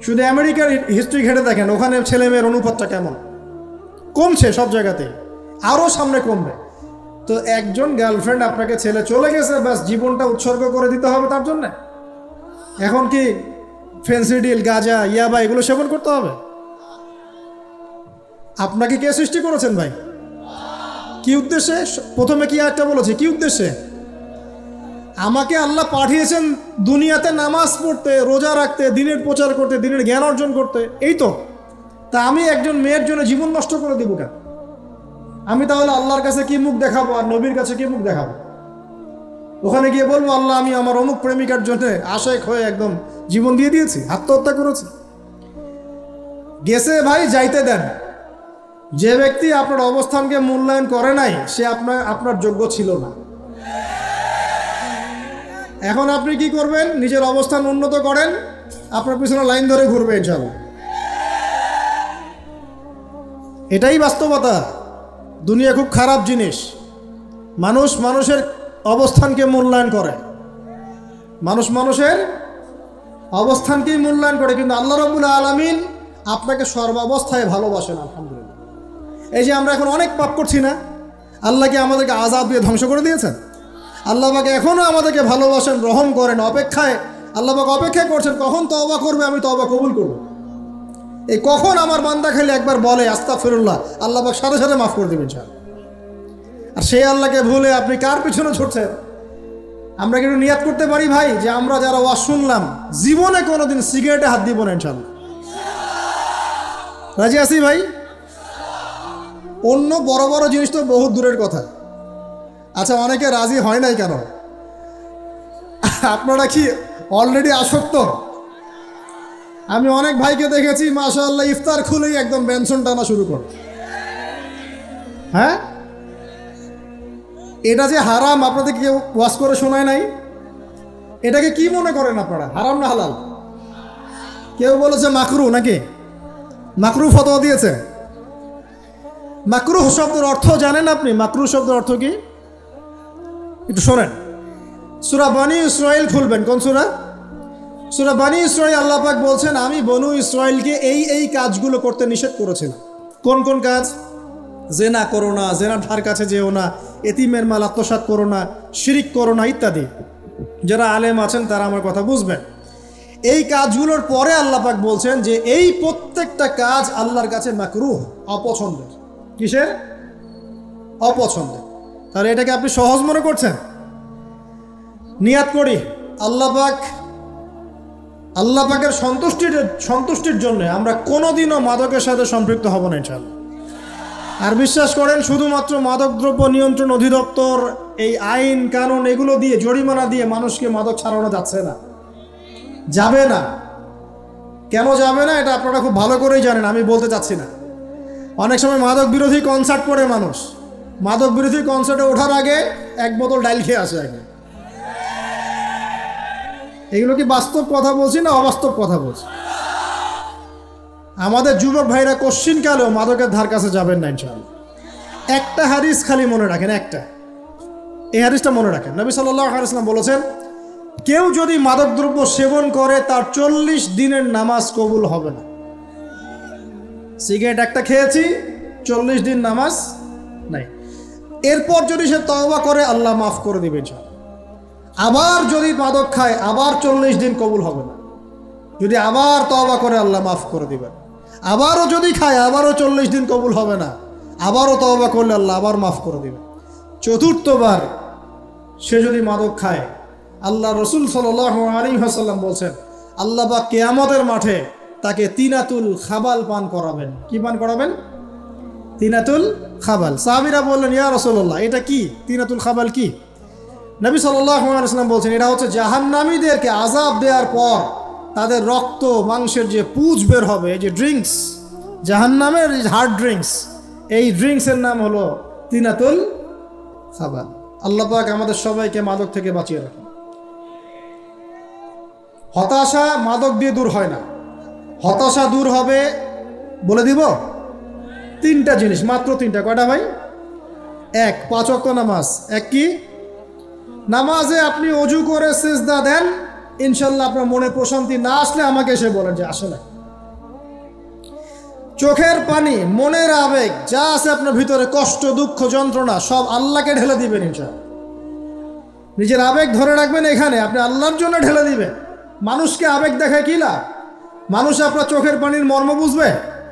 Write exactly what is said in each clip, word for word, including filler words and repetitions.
শুধু আমেরিকার হিস্ট্রি ঘেটে দেখেন, ওখানে ছেলে মেয়ের অনুপাতটা কেমন, কমছে সব জায়গাতে, আরও সামনে কমবে। তো একজন গার্লফ্রেন্ড আপনাকে ছেলে চলে গেছে, ব্যাস জীবনটা উৎসর্গ করে দিতে হবে তার জন্যে? এখন কি ফেন্সিডিল, গাঁজা, ইয়াবা এগুলো সেবন করতে হবে? আপনাকে কে সৃষ্টি করেছেন ভাই? কি উদ্দেশ্যে? প্রথমে কি একটা বলেছে, কি উদ্দেশ্যে? আমাকে আল্লাহ পাঠিয়েছেন দুনিয়াতে নামাজ পড়তে, রোজা রাখতে, দিনের প্রচার করতে, দিনের জ্ঞান অর্জন করতে, এই তো। তা আমি একজন মেয়ের জন্য জীবন নষ্ট করে দিব কেন? আমি তাহলে আল্লাহর কাছে কি মুখ দেখাবো আর নবীর কাছে কি মুখ দেখাবো? ওখানে গিয়ে বলবো আল্লাহ আমি আমার অমুক প্রেমিকার জন্য আশেক হয়ে একদম জীবন দিয়ে দিয়েছি, আত্মহত্যা করেছি? গেছে ভাই, যাইতে দেন। যে ব্যক্তি আপনার অবস্থানকে মূল্যায়ন করে নাই, সে আপনার আপনার যোগ্য ছিল না। এখন আপনি কি করবেন? নিজের অবস্থান উন্নত করেন, আপনার পিছনে লাইন ধরে ঘুরবে ইনশাআল্লাহ। এটাই বাস্তবতা। দুনিয়া খুব খারাপ জিনিস। মানুষ মানুষের অবস্থানকে মূল্যায়ন করে, মানুষ মানুষের অবস্থানকেই মূল্যায়ন করে, কিন্তু আল্লাহ রাব্বুল আলামিন আপনাকে সর্বাবস্থায় ভালোবাসেন। আলহামদুলিল্লাহ। এই যে আমরা এখন অনেক পাপ করছি না, আল্লাহ কি আমাদেরকে আযাব দিয়ে ধ্বংস করে দিয়েছেন? আল্লাহ পাক এখনও আমাদেরকে ভালোবাসেন, রহম করেন, অপেক্ষায় আল্লাহ পাক অপেক্ষা করছেন কখন তওবা করবে, আমি তওবা কবুল করব। এই কখন আমার বান্দা খালি একবার বলে আস্তাগফিরুল্লাহ, আল্লাহ পাক সাথে সাথে মাফ করে দেবেন ইনশাআল্লাহ। আর সেই আল্লাহকে ভুলে আপনি কার পিছনে ছুটছেন? আমরা কিন্তু নিয়াত করতে পারি ভাই যে আমরা যারা ওয়াজ শুনলাম জীবনে কোনোদিন সিগারেটে হাত দিব না ইনশাআল্লাহ। রাজি আছি ভাই? অন্য বড় বড় জিনিস তো বহুত দূরের কথা। আচ্ছা, অনেকে রাজি হয় নাই কেন? আপনারা কি অলরেডি আসক্ত? আমি অনেক ভাইকে দেখেছি মাশাআল্লাহ ইফতার খুলেই একদম বেনসন টানা শুরু করে। হ্যাঁ, এটা যে হারাম আপনাদের কেউ ওয়াজ করে শোনায় নাই? এটাকে কি মনে করেন আপনারা, হারাম না হালাল? কেউ বলেছে মাকরু, নাকি মাকরু ফতোয়া দিয়েছে? মাকরুহ শব্দের অর্থ জানেন আপনি? মাকরুহ শব্দের অর্থ কি একটু শোনেন। সূরা বনী ইসরাইল খুলবেন। কোন সূরা? সূরা বনী ইসরাইল। আল্লাহ পাক বলছেন আমি বনু ইসরাইলকে এই এই কাজগুলো করতে নিষেধ করেছিলাম। কোন কোন কাজ? জেনা করো না, জেনার ধার কাছে যেও না, এতিমের মাল আত্মসাৎ করো না, শিরিক করো না ইত্যাদি। যারা আলেম আছেন তারা আমার কথা বুঝবেন। এই কাজগুলোর পরে আল্লাহ পাক বলছেন যে এই প্রত্যেকটা কাজ আল্লাহর কাছে মাকরুহ, অপছন্দের। কিসের? অপছন্দের। তাহলে এটাকে আপনি সহজ মনে করছেন? নিয়াত করি আল্লাহ পাক আল্লাহ পাকের সন্তুষ্টির সন্তুষ্টির জন্য আমরা কোনোদিনও মাদকের সাথে সম্পৃক্ত হব না ইনশাআল্লাহ। আর বিশ্বাস করেন, শুধুমাত্র মাদকদ্রব্য নিয়ন্ত্রণ অধিদপ্তর এই আইন কানুন এগুলো দিয়ে, জরিমানা দিয়ে মানুষকে মাদক ছাড়ানো যাচ্ছে না, যাবে না। কেন যাবে না এটা আপনারা খুব ভালো করেই জানেন, আমি বলতে চাচ্ছি না। অনেক সময় মাদক বিরোধী কনসার্ট করে মানুষ, মাদক বিরোধী কনসার্টে ওঠার আগে এক বোতল ডাইল খেয়ে আসে আগে। এগুলো কি বাস্তব কথা বলছি না অবাস্তব কথা বলছি? আমাদের যুবক ভাইরা কোশ্চিন কালেও মাদকের ধার কাছে যাবেন না ইনশাআল্লাহ। একটা হাদিস খালি মনে রাখেন, একটা, এই হাদিসটা মনে রাখেন। নবী সাল্লাল্লাহু আলাইহি ওয়াসাল্লাম বলেছেন কেউ যদি মাদকদ্রব্য সেবন করে তার চল্লিশ দিনের নামাজ কবুল হবে না। সিগারেট একটা খেয়েছি, চল্লিশ দিন নামাজ নাই। এরপর যদি সে তওবা করে আল্লাহ মাফ করে দিবেন ইনশাআল্লাহ। আবার যদি মাদক খায় আবার চল্লিশ দিন কবুল হবে না। যদি আবার তওবা করে আল্লাহ মাফ করে দিবেন। আবারও যদি খায় আবারও চল্লিশ দিন কবুল হবে না, আবারও তওবা করলে আল্লাহ আবার মাফ করে দিবেন। চতুর্থবার সে যদি মাদক খায়, আল্লাহ রসুল সাল্লাল্লাহু আলাইহি ওয়াসাল্লাম বলছেন আল্লাহ পাক কিয়ামতের মাঠে তাকে তিনাতুল খাবাল পান করাবেন। কি পান করাবেন? তিনাতুল খাবাল। সাহাবীরা বললেন ইয়া রাসূলুল্লাহ এটা কি? তিনাতুল খাবাল কি? নবী সাল্লাল্লাহু আলাইহি ওয়াসাল্লাম বলছেন এটা হচ্ছে জাহান্নামীদেরকে আযাব দেওয়ার পর তাদের রক্ত মাংসের যে পুঁজ বের হবে, এই যে ড্রিঙ্কস, জাহান্নামের হার্ড ড্রিঙ্কস, এই ড্রিঙ্কসের নাম হলো তিনাতুল খাবাল। আল্লাহ পাক আমাদের সবাইকে মাদক থেকে বাঁচিয়ে রাখেন। হতাশা মাদক দিয়ে দূর হয় না। হতাশা দূর হবে, বলে দিব, তিনটা জিনিস, মাত্র তিনটা। কয়টা ভাই? এক, পাঁচ ওয়াক্ত নামাজ। এক কি? নামাজে আপনি অজু করে সিজদা দেন, ইনশাল্লাহ আপনার মনে প্রশান্তি না আসলে আমাকে এসে বলেন যে আসে না, চোখের পানি, মনের আবেগ যা আছে আপনার ভিতরে, কষ্ট, দুঃখ, যন্ত্রণা, সব আল্লাহকে ঢেলে দিবেন ইনশাআল্লাহ। নিজের আবেগ ধরে রাখবেন এখানে, আপনি আল্লাহর জন্য ঢেলে দিবেন। মানুষকে আবেগ দেখায় কি লাভ? মানুষ আপনার চোখের পানির মর্ম বুঝবে?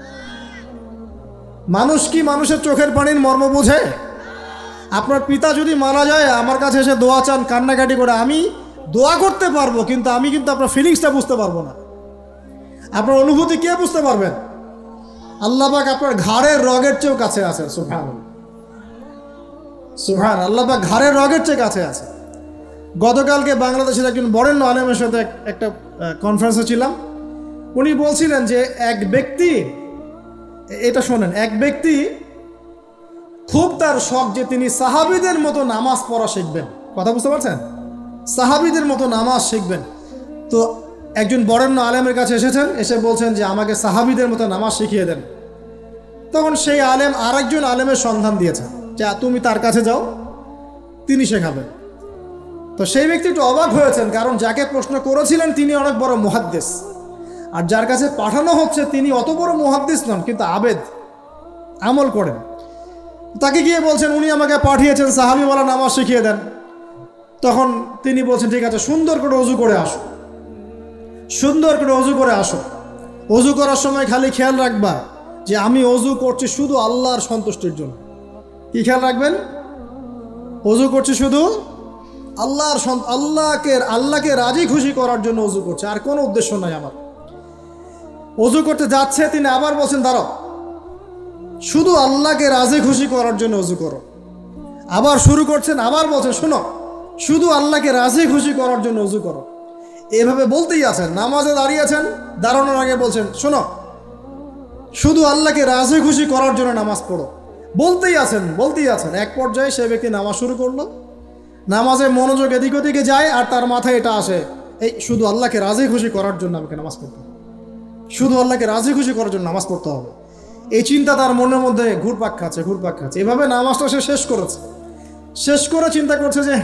মানুষ কি মানুষের চোখের পানির মর্ম বোঝে? আপনার পিতা যদি মারা যায়, আমার কাছে এসে দোয়া চান কান্নাকাটি করে, আমি দোয়া করতে পারবো, কিন্তু আমি কিন্তু আপনার ফিলিংসটা বুঝতে পারবো না। আপনার অনুভূতি কে বুঝতে পারবেন? আল্লাহ পাক আপনার ঘাড়ের রগের চেয়েও কাছে আছে। সুবহান সুবহান, আল্লাহ পাক ঘাড়ের রগের চেয়ে কাছে আছে। গতকালকে বাংলাদেশের একজন বরেণ্য আলেমের সাথে একটা কনফারেন্সে ছিলাম। উনি বলছিলেন যে এক ব্যক্তি, এটা শোনেন, এক ব্যক্তি খুব তার শখ যে তিনি সাহাবীদের মতো নামাজ পড়া শিখবেন। কথা বুঝতে পারছেন? সাহাবীদের মতো নামাজ শিখবেন। তো একজন বরেণ্য আলেমের কাছে এসেছেন, এসে বলছেন যে আমাকে সাহাবীদের মতো নামাজ শিখিয়ে দেন। তখন সেই আলেম আরেকজন আলেমের সন্ধান দিয়েছেন যে তুমি তার কাছে যাও, তিনি শেখাবেন। তো সেই ব্যক্তি একটু অবাক হয়েছেন, কারণ যাকে প্রশ্ন করেছিলেন তিনি অনেক বড় মুহাদ্দিস, আর যার কাছে পাঠানো হচ্ছে তিনি অত বড় মুহাদ্দিস নন, কিন্তু আবেদ, আমল করেন। তাকে গিয়ে বলছেন উনি আমাকে পাঠিয়েছেন সাহাবীওয়ালা নামাজ শিখিয়ে দেন। তখন তিনি বলছেন ঠিক আছে, সুন্দর করে অজু করে আসো, সুন্দর করে অজু করে আসো। অজু করার সময় খালি খেয়াল রাখবা যে আমি অজু করছি শুধু আল্লাহর সন্তুষ্টির জন্য। কি খেয়াল রাখবেন? অজু করছি শুধু আল্লাহর আল্লাহকে আল্লাহকে রাজি খুশি করার জন্য অজু করছে, আর কোনো উদ্দেশ্য নাই আমার। অজু করতে যাচ্ছে, তিনি আবার বলছেন দাঁড়াও, শুধু আল্লাহকে রাজি খুশি করার জন্য অজু করো। আবার শুরু করছেন, আবার বলছেন শোনো, শুধু আল্লাহকে রাজি খুশি করার জন্য অজু করো। এভাবে বলতেই আছেন, নামাজে দাঁড়িয়েছেন, দাঁড়ানোর আগে বলছেন শোনো, শুধু আল্লাহকে রাজি খুশি করার জন্য নামাজ পড়ো। বলতেই আছেন বলতেই আছেন এক পর্যায়ে সে ব্যক্তি নামাজ শুরু করলো। নামাজে মনোযোগ এদিক ওদিকে যায়, আর তার মাথায় এটা আসে, এই শুধু আল্লাহকে রাজি খুশি করার জন্য আমাকে নামাজ পড়তে হবে, শুধু আল্লাহকে রাজি খুশি করার জন্য নামাজ পড়তে হবে। এই চিন্তা তার মনের মধ্যে ঘুরপাক খাচ্ছে ঘুরপাক খাচ্ছে এভাবে নামাজটা সে শেষ করেছে। শেষ করে চিন্তা করছে যে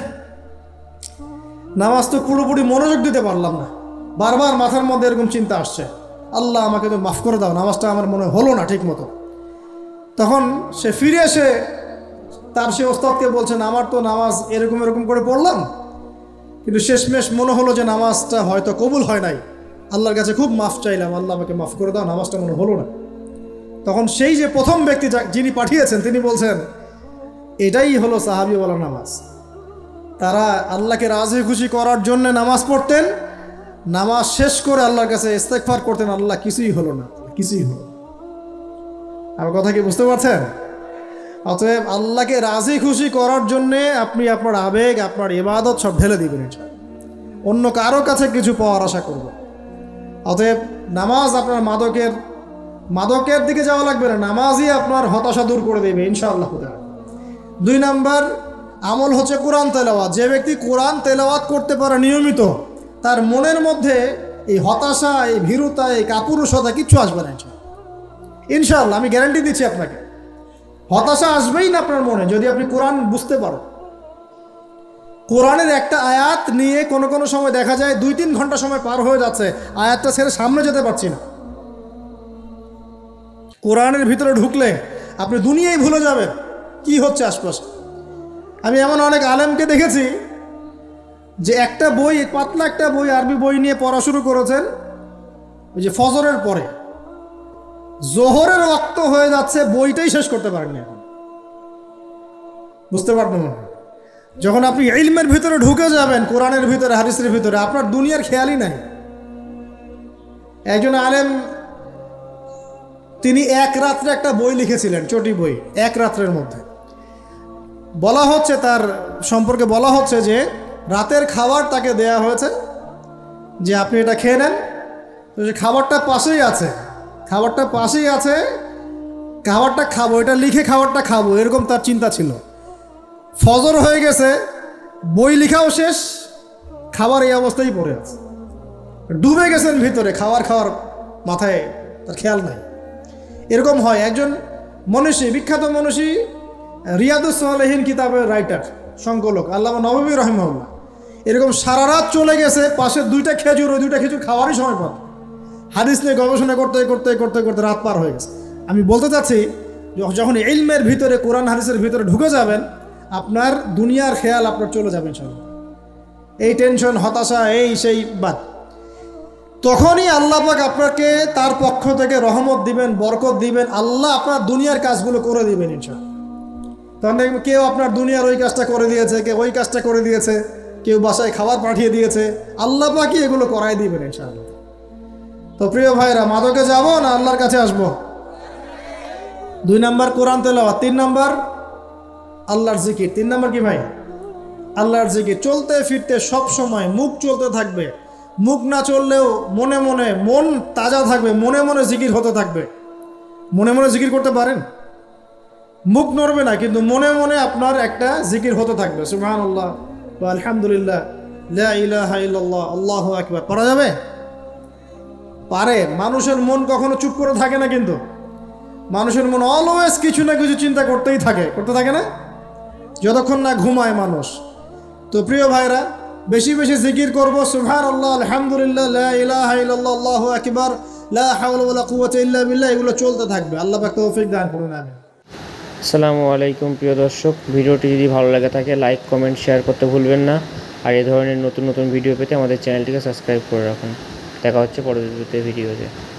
নামাজ তো পুরোপুরি মনোযোগ দিতে পারলাম না। বারবার মাথার মধ্যে এরকম চিন্তা আসছে, আল্লাহ আমাকে তো মাফ করে দাও, নামাজটা আমার মনে হলো না ঠিক মতো। তখন সে ফিরে এসে তার সে ওস্তাদকে বলছেন আমার তো নামাজ এরকম এরকম করে পড়লাম, কিন্তু শেষমেশ মনে হলো যে নামাজটা হয়তো কবুল হয় নাই, আল্লাহর কাছে খুব মাফ চাইলাম, আল্লাহ আমাকে মাফ করে দাও, নামাজটা মনে হলো না। তখন সেই যে প্রথম ব্যক্তি যিনি পাঠিয়েছেন তিনি বলছেন এটাই হলো সাহাবীওয়ালা নামাজ। তারা আল্লাহকে রাজি খুশি করার জন্য নামাজ পড়তেন, নামাজ শেষ করে আল্লাহর কাছে ইস্তেগফার করতেন, আল্লাহ কিছুই হলো না, কিছুই হলো। আমার কথা কি বুঝতে পারছেন? অতএব আল্লাহকে রাজি খুশি করার জন্যে আপনি আপনার আবেগ, আপনার ইবাদত সব ঢেলে দিবেন, অন্য কারো কাছে কিছু পাওয়ার আশা করব। অতএব নামাজ আপনার মাদকের মাদকের দিকে যাওয়া লাগবে না, নামাজই আপনার হতাশা দূর করে দেবে ইনশাআল্লাহ। দুই নাম্বার আমল হচ্ছে কোরআন তেলাওয়াত। যে ব্যক্তি কোরআন তেলাওয়াত করতে পারে নিয়মিত, তার মনের মধ্যে এই হতাশা, এই ভীরুতা, এই কাপুরুষতা কিচ্ছু আসবে না ইনশাআল্লাহ। আমি গ্যারান্টি দিচ্ছি আপনাকে, হতাশা আসবেই না আপনার মনে যদি আপনি কোরআন বুঝতে পারো। কোরআনের একটা আয়াত নিয়ে কোনো কোনো সময় দেখা যায় দুই তিন ঘন্টা সময় পার হয়ে যাচ্ছে, আয়াতটা ছেড়ে সামনে যেতে পারছি না। কোরআনের ভিতরে ঢুকলে আপনি দুনিয়ায় ভুলে যাবেন কি হচ্ছে আশপাশে। আমি এমন অনেক আলেমকে দেখেছি যে একটা বই, পাতলা একটা বই, আরবি বই নিয়ে পড়া শুরু করেছেন, ওই যে ফজরের পরে জোহরের ওয়াক্ত হয়ে যাচ্ছে, বইটাই শেষ করতে পারেননি এখন। বুঝতে পারবেন না, যখন আপনি ইলমের ভিতরে ঢুকে যাবেন, কোরআনের ভিতরে, হাদিসের ভিতরে, আপনার দুনিয়ার খেয়ালই নাই। একজন আলেম তিনি এক রাত্রে একটা বই লিখেছিলেন, চটি বই, এক রাত্রের মধ্যে। বলা হচ্ছে তার সম্পর্কে বলা হচ্ছে যে রাতের খাবার তাকে দেয়া হয়েছে যে আপনি এটা খেয়ে নেন। তো যে খাবারটা পাশেই আছে, খাবারটা পাশেই আছে, খাবারটা খাবো, এটা লিখে খাবারটা খাবো, এরকম তার চিন্তা ছিল। ফজর হয়ে গেছে, বই লেখাও শেষ, খাবার এই অবস্থায় পড়ে আছে, ডুবে গেছেন ভিতরে, খাবার খাওয়ার মাথায় তার খেয়াল নাই। এরকম হয়। একজন মনীষী, বিখ্যাত মনীষী, রিয়াদুস সালেহীন কিতাবের রাইটার, সংকলক আল্লামা নববী রাহিমাহুল্লাহ, এরকম সারা রাত চলে গেছে, পাশে দুইটা খেজুর, ওই দুইটা খেজুর খাওয়ারই সময় পান, হাদিস নিয়ে গবেষণা করতে করতে করতে করতে রাত পার হয়ে গেছে। আমি বলতে চাচ্ছি যখন ইলমের ভিতরে কোরআন হাদিসের ভিতরে ঢুকে যাবেন আপনার দুনিয়ার খেয়াল আপনার চলে যাবে ইনশাআল্লাহ। এই টেনশন হতাশা এই সেই বাদ, তখনই আল্লাহ পাক আপনাকে তার পক্ষ থেকে রহমত দিবেন, বরকত দিবেন, আল্লাহ আপনার দুনিয়ার কাজগুলো করে দিবেন ইনশাআল্লাহ। তখন দেখবেন কেউ আপনার দুনিয়ার ওই কাজটা করে দিয়েছে, কেউ ওই কাজটা করে দিয়েছে, কেউ বাসায় খাবার পাঠিয়ে দিয়েছে, আল্লাহ পাকই এগুলো করাই দিবেন ইনশাআল্লাহ। তো প্রিয় ভাইরা, মাদকে যাব না আল্লাহর কাছে আসব? দুই নাম্বার কোরআন তেলাওয়াত, তিন নাম্বার আল্লাহর জিকির। তিন নাম্বার কি ভাই? আল্লাহর জিকির। চলতে ফিরতে সব সময় মুখ চলতে থাকবে, মুখ না চললেও মনে মনে মন তাজা থাকবে, মনে মনে জিকির হতে থাকবে। মনে মনে জিকির করতে পারেন? মুখ নড়বে না কিন্তু মনে মনে আপনার একটা জিকির হতে থাকবে, সুবহানাল্লাহ ওয়া আলহামদুলিল্লাহ লা ইলাহা ইল্লাল্লাহ আল্লাহু আকবার। পারা যাবে? পারে। মানুষের মন কখনো চুপ করে থাকে না, কিন্তু মানুষের মন অলওয়েজ কিছু না কিছু চিন্তা করতেই থাকে, করতে থাকে না, যতক্ষণ না ঘুমায় মানুষ। তো প্রিয় ভাইরা, বেশি বেশি জিকির করবো, সুবহানাল্লাহ আলহামদুলিল্লাহ লা ইলাহা ইল্লাল্লাহ আল্লাহু আকবার লা হাওলা ওয়ালা কুওয়াতা ইল্লা বিল্লাহ, এগুলো চলতে থাকবে। আল্লাহ পাক তৌফিক দান করুন, আমিন। আসসালামু আলাইকুম প্রিয় দর্শক, ভিডিওটি যদি ভালো লাগে থাকে লাইক কমেন্ট শেয়ার করতে ভুলবেন না। আর এই ধরনের নতুন নতুন ভিডিও পেতে আমাদের চ্যানেলটিকে সাবস্ক্রাইব করে রাখুন। দেখা হচ্ছে পরবর্তী ভিডিওতে।